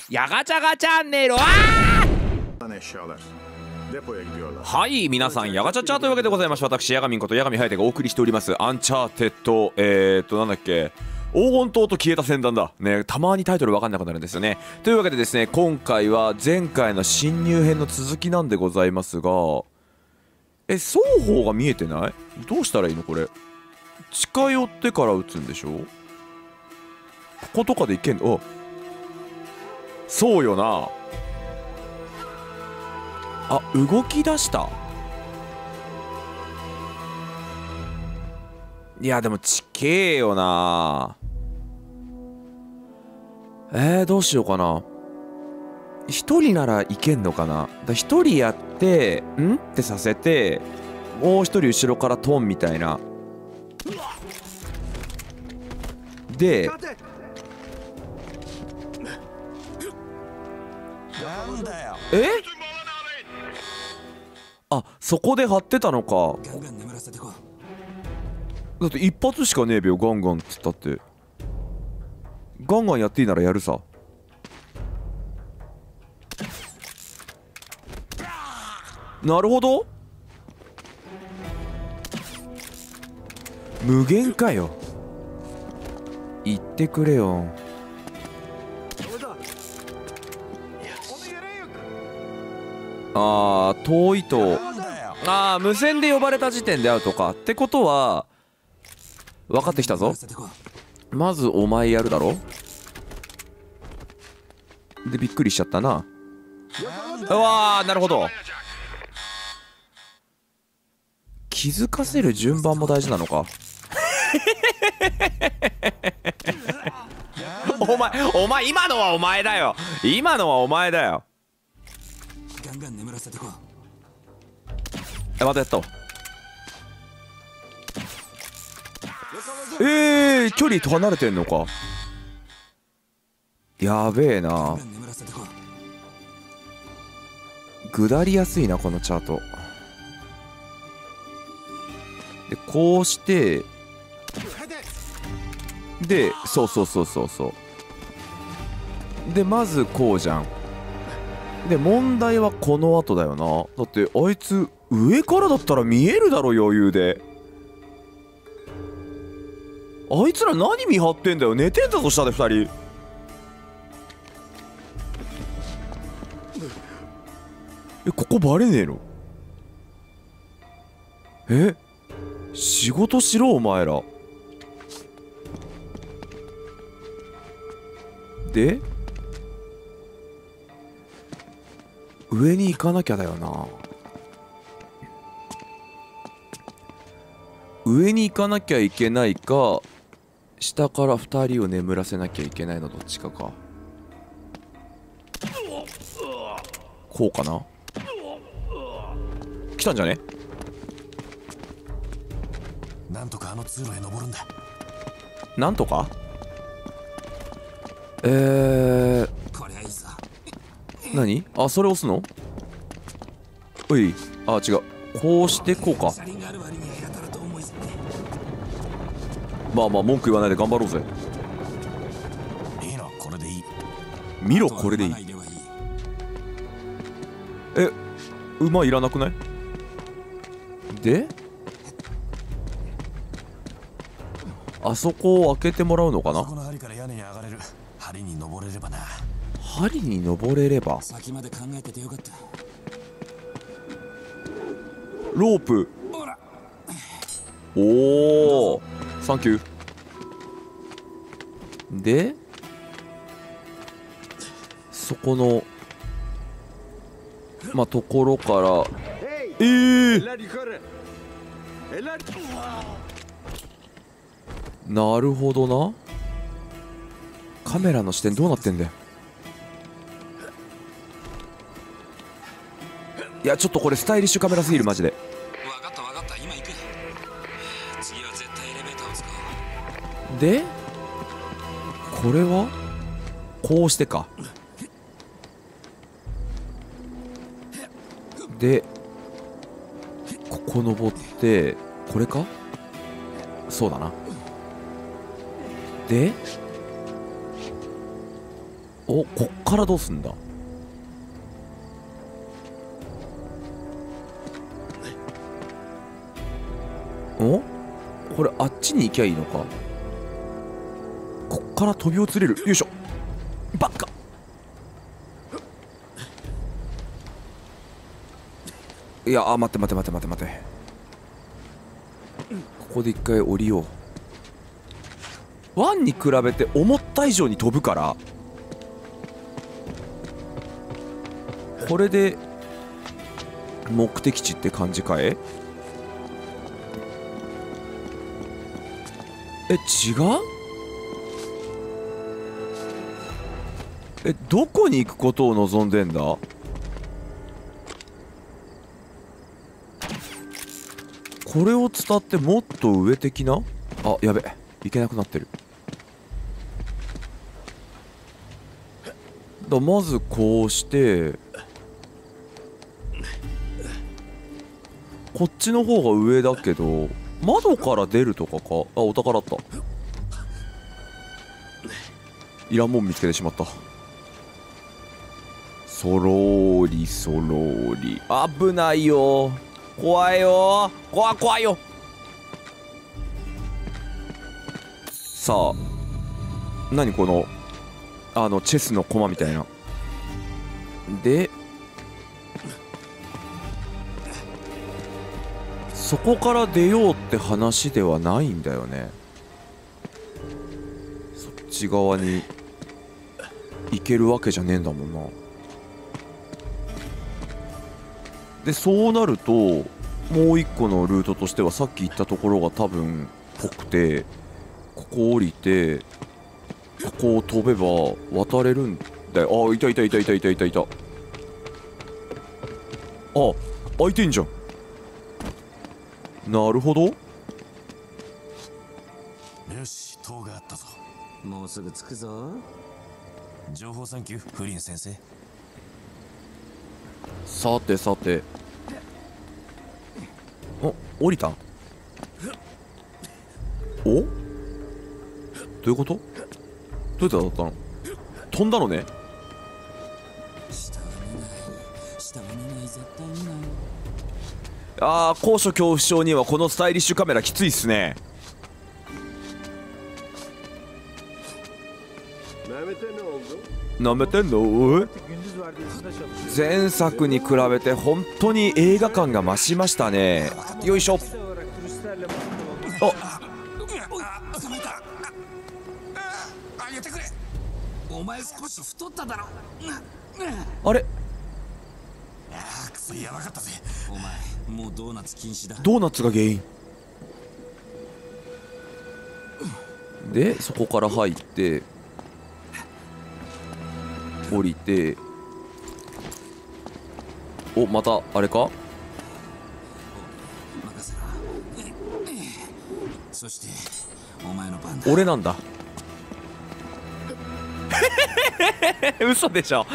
ヤガチャガチャンネル。はい、皆さん、ヤガチャチャというわけでございまして、私、ヤガミンことヤガミハヤテがお送りしております、アンチャーテッド、なんだっけ、黄金塔と消えた戦団だ。ね、たまにタイトルわかんなくなるんですよね。というわけでですね、今回は前回の侵入編の続きなんでございますが、双方が見えてない？どうしたらいいのこれ。近寄ってから撃つんでしょ？こことかでいけんの？そうよな。あ、動き出した。いやでもちけえよな。どうしようかな。一人ならいけんのかな。一人やってんってさせて、もう一人後ろからトンみたいな。であ、そこで張ってたのか。だって一発しかねえべよ、ガンガンっつったって。ガンガンやっていいならやるさ。なるほど。無限かよ。言ってくれよ。あー、遠いと。あー、無線で呼ばれた時点でアウトか。ってことは分かってきたぞ。まずお前やるだろ。でびっくりしちゃったな。うわー、なるほど。気づかせる順番も大事なのか。お前今のはお前だよ。今のはお前だよ。またやったわ。距離と離れてんのか。やべえな。下りやすいなこのチャートで。こうしてで、そうで、まずこうじゃん。で問題はこの後だよな。だってあいつ上からだったら見えるだろ余裕で。あいつら何見張ってんだよ。寝てんだぞ下で2人。ここバレねえの？仕事しろお前ら。で上に行かなきゃだよな。上に行かなきゃいけないか、下から2人を眠らせなきゃいけないのどっちかか。こうかな。来たんじゃね？ なんとかあの通路へ登るんだ。 なんとか。 こりゃいいさ。 何？あ、それ押すの？おい、あ、違う。こうしてこうか。まあまあ文句言わないで頑張ろうぜ。 いいの、これでいい。 見ろ、これでいい。馬いらなくない？であそこを開けてもらうのかな。 そこの針から屋根に上がれる。針に登れればな。 針に登れれば。 先まで考えててよかった。 ロープ。おお、サンキュー。でそこのところからなるほどな。カメラの視点どうなってんだよ。いやちょっとこれスタイリッシュカメラすぎるマジで。 分かった分かった、今行く。次は絶対エレベーターを使う。 でこれはこうしてか。でここ登ってこれか。そうだな。でお、こっからどうすんだ。お、これあっちに行きゃいいのか。こっから飛び移れる。よいしょ。バッカ。いや、待って待って待って待って待って。ここで一回降りよう。ワンに比べて思った以上に飛ぶから、これで目的地って感じかえ。違う。どこに行くことを望んでんだ。これを伝ってもっと上的な。あ、やべ、行けなくなってる。まずこうして、こっちの方が上だけど、窓から出るとかか。あ、お宝あった。いらんもん見つけてしまった。そろーりそろーり。危ないよ、怖いよ、怖いよ。さあ、何このチェスの駒みたいな。で、そこから出ようって話ではないんだよね。そっち側に行けるわけじゃねえんだもんな。で、そうなるともう一個のルートとしては、さっき言ったところが多分ぽくて、ここ降りてここを飛べば渡れるんだよ。あ、いたいたいたいたいたいたいた。あ、開いてんじゃん。なるほど。よし、塔があったぞ。 もうすぐ着くぞ。 情報サンキュー、フリン先生。 さてさて、降りた。お、どういうこと。どうやって当たったの。飛んだのね。 下は見ない、下は見ない、絶対見ない。 高所恐怖症にはこのスタイリッシュカメラきついっすね。なめてんの。前作に比べて本当に映画館が増しましたね。よいしょ。 あげてくれ。お前少し太っただろ。 あれ、 くそやばかったぜ。 お前もうドーナツ禁止だ。 ドーナツが原因で、そこから入って降りて、お、またあれか。 任せろ。そしてお前の番だ。 俺なんだ。嘘でしょ。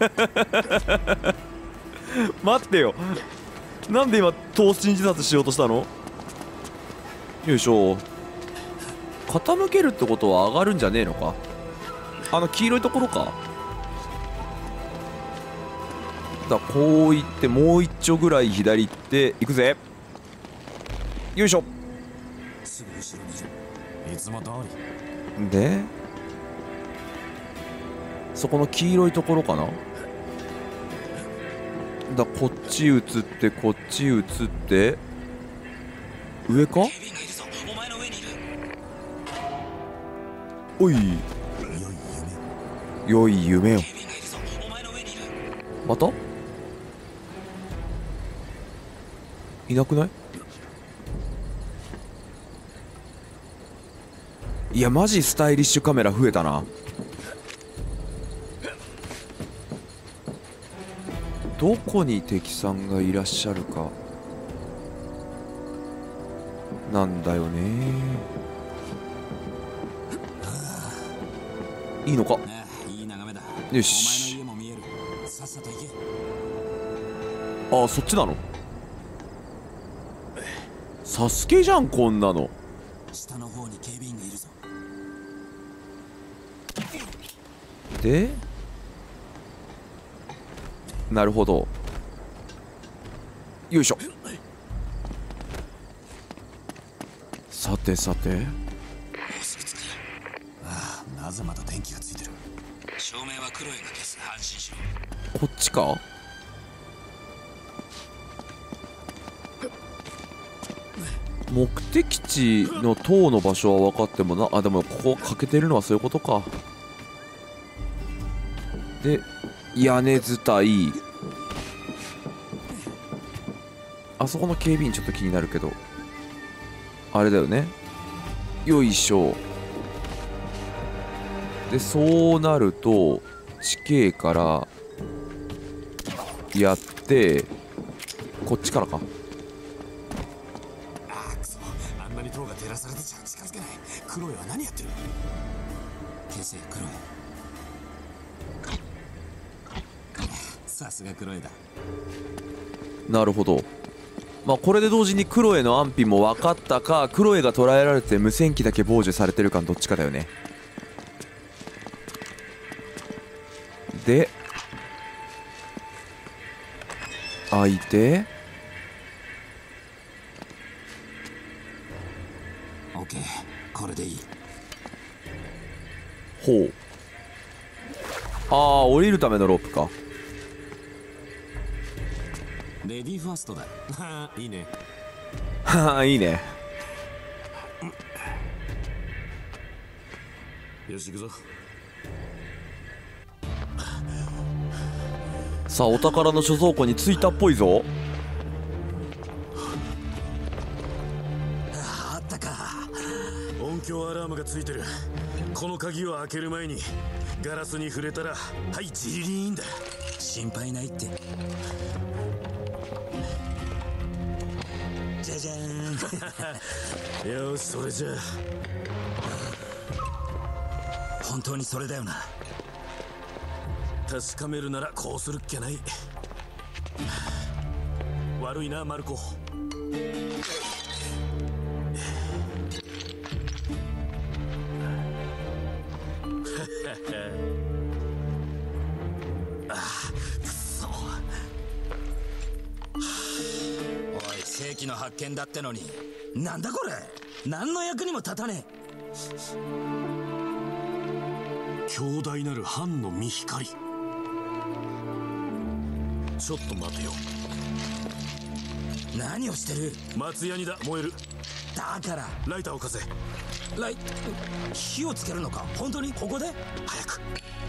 待ってよ、なんで今投身自殺しようとしたの。よいしょ。傾けるってことは上がるんじゃねえのか。黄色いところか。だ、こう行ってもう一丁ぐらい左行って行くぜ。よいしょ。 すぐ後ろにいる。 いつも通りで、そこの黄色いところかな。だ、こっち移ってこっち移って上か。 警備員がいるぞ。お前の上にいる。 おい、良い夢よ。 警備員がいるぞ。お前の上にいる。 またいなくない。いや、マジスタイリッシュカメラ増えたな。どこに敵さんがいらっしゃるかなんだよね。いいのか。 ああ、いい眺めだ。 よし。 お前の家も見える。さっさと行け。 そっちなの。サスケじゃん、こんなの。 下の方に警備員がいるぞ。 で、 なるほど。よいしょ。さてさて、 ああ、なぜまた電気がついてる。 照明はクロエが消す。安心しろ。 こっちか。目的地の塔の場所は分かってもな。あ、でもここ欠けてるのはそういうことか。で、屋根伝い。あそこの警備員ちょっと気になるけど、あれだよね。よいしょ。で、そうなると地形からやって、こっちからか。 ああ、くそ。あんなに塔が照らされてちゃ近づけない。クロエは何やってる。 消せ、クロエ。 さすがクロエだ。 なるほど。まあこれで同時にクロエの安否も分かったか、クロエが捕らえられて無線機だけ傍受されてるかのどっちかだよね。で、開いて、 オッケー、これでいい。 ほう。ああ、降りるためのロープか。 レディーファーストだ。はあ、いいね。 はあ、いいね。 よし、行くぞ。 さあ、お宝の貯蔵庫に着いたっぽいぞ。 あったか。音響アラームがついてる。この鍵を開ける前にガラスに触れたら、はい、ジリーンだ。 心配ないって。じゃじゃーん。 よし、それじゃあ本当にそれだよな。 確かめるならこうするっきゃない。悪いな、マルコ。 おい、世紀の発見だってのに、なんだこれ。何の役にも立たね強大なる藩の見光。ちょっと待てよ。 え。何をしてる。 松ヤニだ。燃える。 だからライターを貸せ。 火をつけるのか。本当にここで。 早く。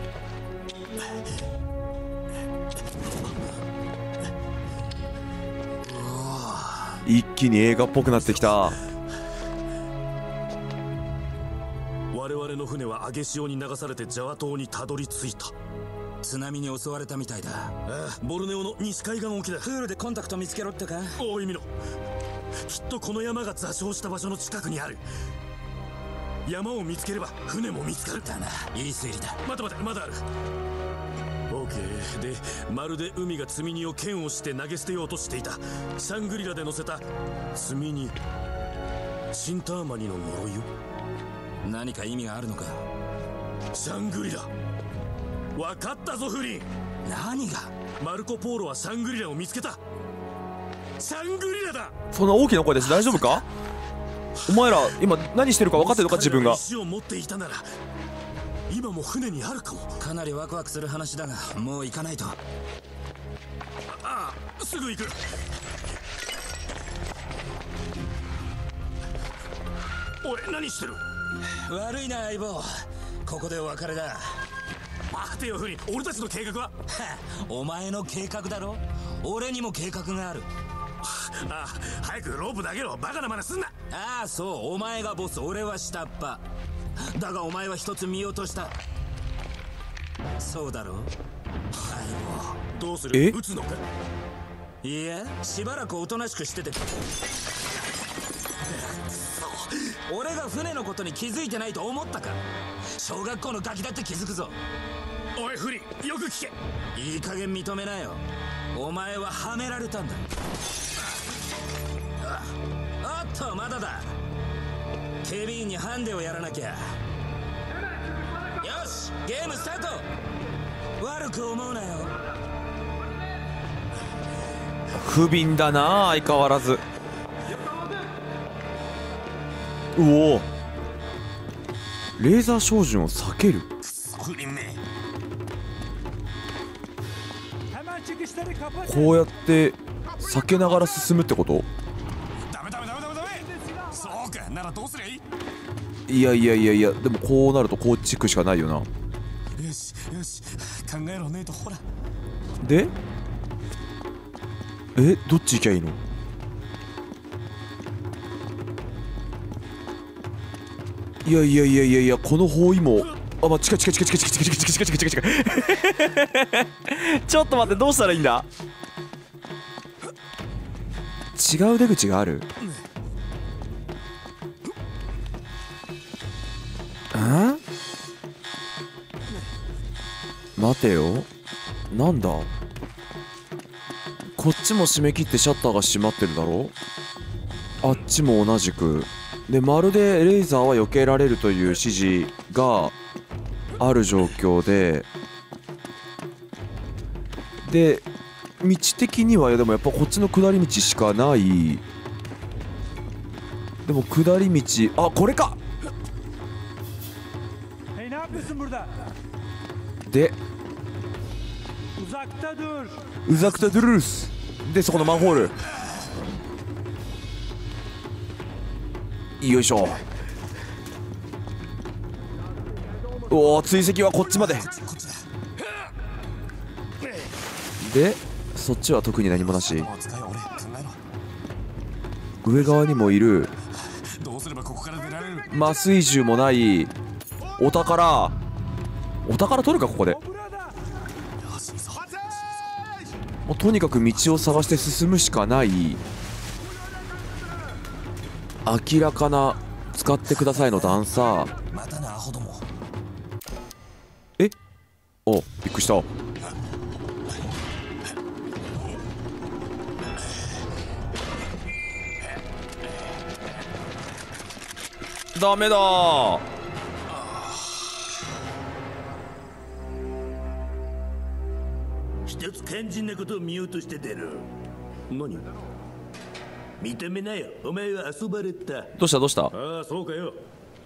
一気に映画っぽくなってきた。 我々の船は上潮に流されてジャワ島にたどり着いた。 津波に襲われたみたいだ。 ああ、ボルネオの西海岸沖だ。 プールでコンタクト見つけろってか。 おい、見ろ。きっとこの山が座礁した場所の近くにある。山を見つければ船も見つかる。 だな、いい推理だ。 待て待て、まだある。オーケー。で、まるで海が積み荷を剣をして投げ捨てようとしていたシャングリラで乗せた積み荷、シンターマニの呪いよ。 何か意味があるのか。 シャングリラ。分かったぞ、フリン。 何が。 マルコ・ポーロはシャングリラを見つけた。シャングリラだ。 そんな大きな声です。大丈夫か。お前ら今何してるか分かってるのか。自分が石を持っていたなら今も船にあるかも。 かなりワクワクする話だが、もう行かないと。 ああ、すぐ行く。おい、何してる。 悪いな、相棒。ここでお別れだ。 待てよ、フリン。俺たちの計画は。 お前の計画だろ。俺にも計画がある。 ああ、早くロープ投げろ。バカな真似すんな。 ああ、そう。お前がボス、俺は下っ端だが、お前は一つ見落とした。そうだろ。相棒。 どうする。 え、 撃つのか。 いや、しばらくおとなしくしてて。俺が船のことに気づいてないと思ったか。小学校のガキだって気づくぞ。 おい、フリン、よく聞け。 いい加減認めなよ。お前ははめられたんだ。おっと、まだだ。警備員にハンデをやらなきゃ。よし、ゲームスタート。悪く思うなよ。 不憫だな相変わらず。うお、レーザー照準を避ける。こうやって避けながら進むってこと？いやいやいやいや、でもこうなるとこっち行くしかないよな。よしよし、考えろねえと。ほらで、どっち行きゃいいの？いやいやいやいやいや、この包囲網、あ、近い近い近い近い近い近い近い近い近い近い近いちょっと待って、どうしたらいいんだ？違う出口がある？待てよ、なんだ？こっちも締め切ってシャッターが閉まってるだろ？あっちも同じくで、まるでレーザーは避けられるという指示がある状況で、道的にはでもやっぱこっちの下り道しかない。でも下り道、あ、これか。でウザクタドゥルースで、そこのマンホール、よいしょ。おお、追跡はこっちまでで、そっちは特に何もなし。上側にもいる。麻酔銃もない。お宝取るか、ここで。もうとにかく道を探して進むしかない。明らかな使ってくださいの段差。え、お、びっくりした。ダメだー。 一つ肝心なことを見ようとして出る。 何？ 認めなよ、お前は遊ばれた。 どうしたどうした？ ああ、そうかよ。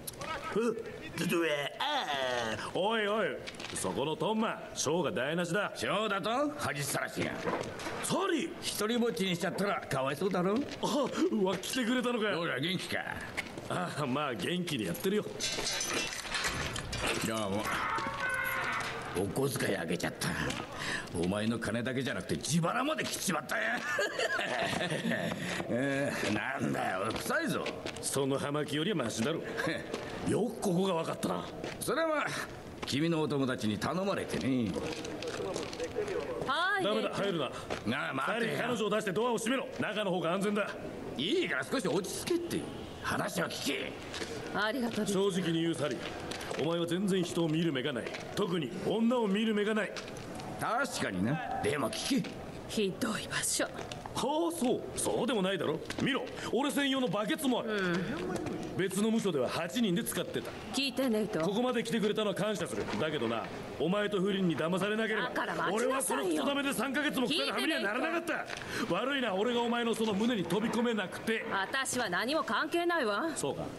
おいおい、そこのトンマ、ショーが台無しだ。 ショーだと恥さらしや。 サリー、 一人ぼっちにしちゃったらかわいそうだろ。 あ、うわ、来てくれたのかよ。 ほら元気か。 ああ、まあ元気にやってるよ。 どうも。お小遣いあげちゃった。お前の金だけじゃなくて自腹まで来ちまったやなんだよ、臭いぞ。 その葉巻よりはマシだろよくここが分かったな。 それは君のお友達に頼まれてね。 ダメだ、入るな。 なあ、待てよ。 彼女を出してドアを閉めろ。中の方が安全だ。 いいから少し落ち着けって。話を聞け。 ありがとう。 正直に言うサリー、お前は全然人を見る目がない。特に女を見る目がない。 確かにな。でも聞け。 ひどい場所。 はあ、そうでもないだろ。見ろ、俺専用のバケツもある。別の無所では8人で使ってた。 聞いてねえと。 ここまで来てくれたのは感謝する。だけどな、お前と不倫に騙されなければ俺はそのクソダメで3ヶ月も腐るはめにはならなかった。悪いな、俺がお前のその胸に飛び込めなくて。 私は何も関係ないわ。 そうか。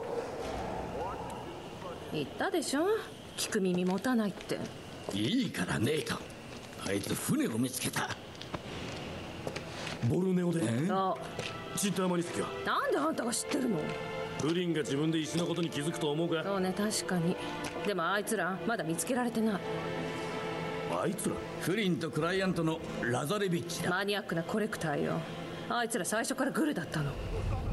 言ったでしょ、聞く耳持たないって。 いいからネイト、あいつ船を見つけた。 ボルネオで？ そう。 チンターマニスキはなんであんたが知ってるの？ 不倫が自分で石のことに気づくと思うか？ そうね、確かに。でもあいつらまだ見つけられてない。 あいつら？ フリンとクライアントのラザレビッチだ。 マニアックなコレクターよ。あいつら最初からグルだったの。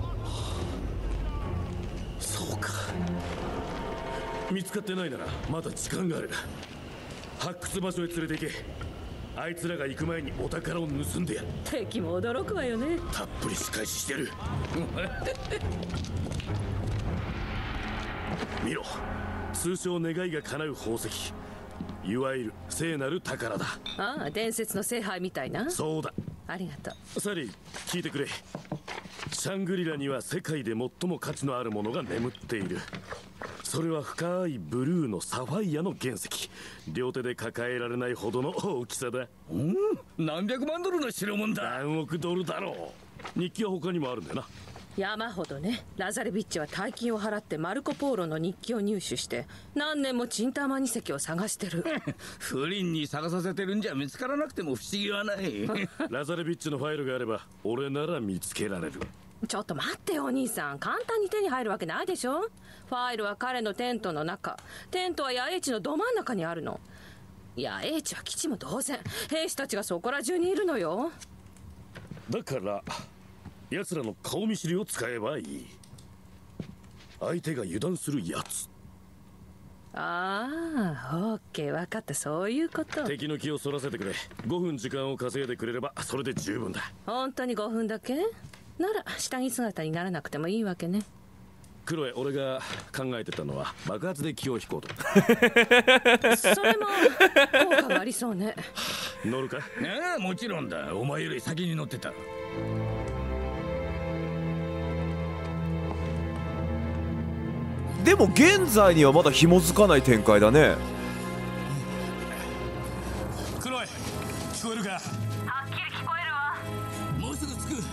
そうか。見つかってないならまだ時間がある。発掘場所へ連れて行け。あいつらが行く前にお宝を盗んでやる。 敵も驚くわよね。 たっぷり仕返ししてる見ろ、通称願いが叶う宝石、いわゆる聖なる宝だ。 ああ、伝説の聖杯みたいな。 そうだ。 ありがとう。サリー、聞いてくれ。シャングリラには世界で最も価値のあるものが眠っている。 それは深いブルーのサファイアの原石。両手で抱えられないほどの大きさだ。 何百万ドルの代物だ。 何億ドルだろう。日記は他にもあるんだよな。 山ほどね。ラザレビッチは大金を払ってマルコ・ポーロの日記を入手して何年もチンターマニ石を探してる。 不倫に探させてるんじゃ見つからなくても不思議はない。 ラザレビッチのファイルがあれば俺なら見つけられる。 ちょっと待ってよお兄さん、簡単に手に入るわけないでしょ。ファイルは彼のテントの中、テントは野営地のど真ん中にあるの。野営地は基地も同然、兵士たちがそこら中にいるのよ。 だから奴らの顔見知りを使えばいい。相手が油断するやつ。 ああ、オッケー、分かった、そういうこと。 敵の気をそらせてくれ。5分時間を稼いでくれればそれで十分だ。 本当に5分だけなら下着姿にならなくてもいいわけね。 クロエ、俺が考えてたのは爆発で気を引こうと。 それも効果がありそうね。 乗るか？ ああ、もちろんだ。お前より先に乗ってた。 でも現在にはまだ紐づかない展開だね。 クロエ、聞こえるか？ はっきり聞こえるわ。 もうすぐ着く。 オッケー、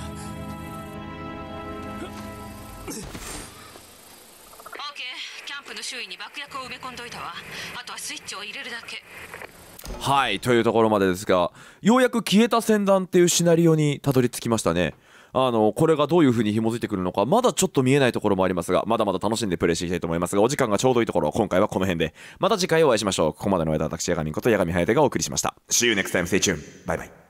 キャンプの周囲に爆薬を埋め込んどいたわ。あとはスイッチを入れるだけ。 はいというところまでですが、ようやく消えた船団っていうシナリオにたどり着きましたね。これがどういう風に紐づいてくるのかまだちょっと見えないところもありますが、まだまだ楽しんでプレイしていきたいと思いますが、お時間がちょうどいいところ、今回はこの辺でまた次回お会いしましょう。ここまでの間、私八神こと八神颯がお送りしました。 See you next time, stay tuned. バイバイ。